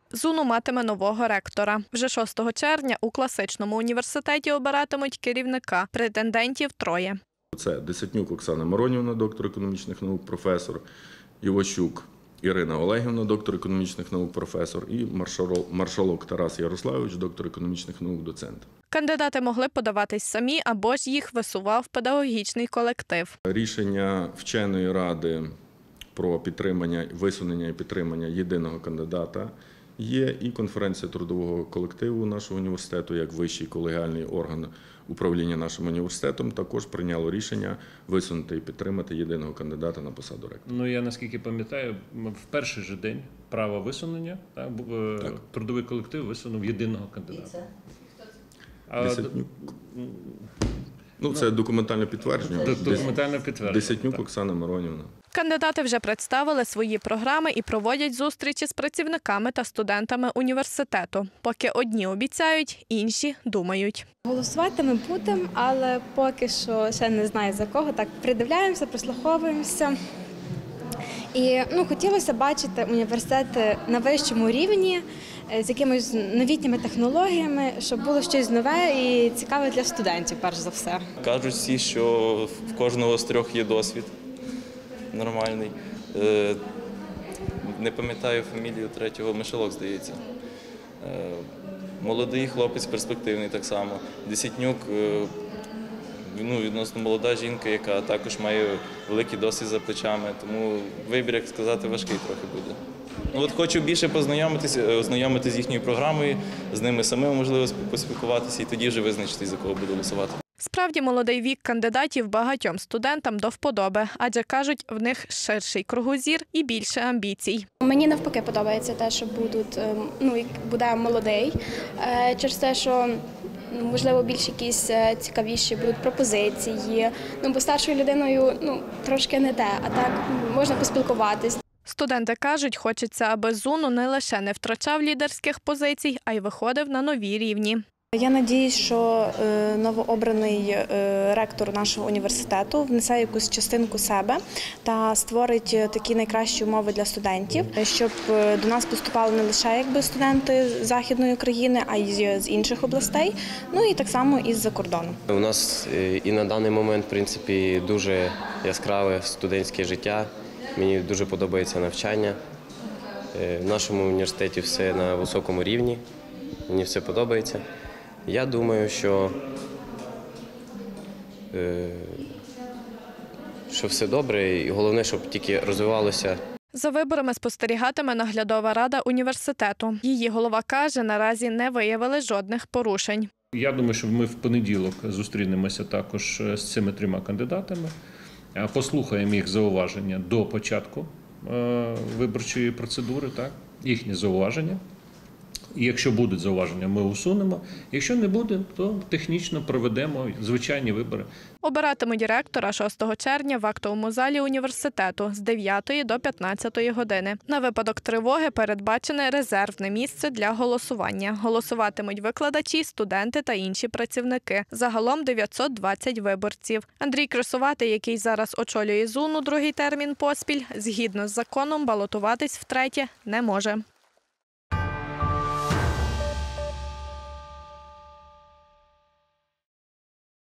ЗУНУ матиме нового ректора. Вже 6 червня у класичному університеті обиратимуть керівника. Претендентів 3. Це Десятнюк Оксана Миронівна, доктор економічних наук, професор, Іващук Ірина Олегівна, доктор економічних наук, професор, і Маршалок Тарас Ярославович, доктор економічних наук, доцент. Кандидати могли подаватись самі або ж їх висував педагогічний колектив. Рішення вченої ради про підтримання, висунення і підтримання єдиного кандидата є, і конференція трудового колективу нашого університету, як вищий колегіальний орган управління нашим університетом, також прийняло рішення висунути і підтримати єдиного кандидата на посаду ректора. Я наскільки пам'ятаю, в перший же день права висунення трудовий колектив висунув єдиного кандидата. Це документальне підтвердження. Документальне підтвердження. Десятнюк Оксана Миронівна. Кандидати вже представили свої програми і проводять зустрічі з працівниками та студентами університету. Поки одні обіцяють, інші думають. Голосувати ми будемо, але поки що ще не знаю за кого. Так, придивляємося, прислуховуємося. І хотілося бачити університет на вищому рівні, з якимись новітніми технологіями, щоб було щось нове і цікаве для студентів, перш за все. Кажуть всі, що в кожного з 3 є досвід нормальний. Не пам'ятаю фамілію 3-го, Мишелок, здається. Молодий хлопець, перспективний так само. Десятнюк, відносно молода жінка, яка також має великий досвід за плечами, тому вибір, як сказати, важкий трохи буде. Хочу більше ознайомитися з їхньою програмою, з ними самим, можливо, поспілкуватися і тоді вже визначитись, за кого буду голосувати. Справді, молодий вік кандидатів багатьом студентам до вподоби, адже, кажуть, в них ширший кругозір і більше амбіцій. Мені навпаки подобається те, що буде молодий, через те, що можливо, більш якісь цікавіші будуть пропозиції. Бо старшою людиною трошки не те, а так можна поспілкуватись. Студенти кажуть, хочеться, аби ЗУНУ не лише не втрачав лідерських позицій, а й виходив на нові рівні. Я сподіваюся, що новообраний ректор нашого університету внесе якусь частинку себе та створить такі найкращі умови для студентів, щоб до нас поступали не лише студенти з Західної України, а й з інших областей, і так само із-за кордону. У нас і на даний момент, в принципі, дуже яскраве студентське життя. Мені дуже подобається навчання. В нашому університеті все на високому рівні, мені все подобається. Я думаю, що все добре і головне, щоб тільки розвивалося. За виборами спостерігатиме наглядова рада університету. Її голова каже, наразі не виявили жодних порушень. Я думаю, що ми в понеділок зустрінемося також з цими 3 кандидатами, послухаємо їх зауваження до початку виборчої процедури, їхні зауваження. І якщо будуть зауваження, ми усунемо. Якщо не буде, то технічно проведемо звичайні вибори. Обиратимуть ректора 6 червня в актовому залі університету з 9 до 15 години. На випадок тривоги передбачене резервне місце для голосування. Голосуватимуть викладачі, студенти та інші працівники. Загалом 920 виборців. Андрій Красоватий, який зараз очолює ЗУНУ другий термін поспіль, згідно з законом балотуватись втретє не може.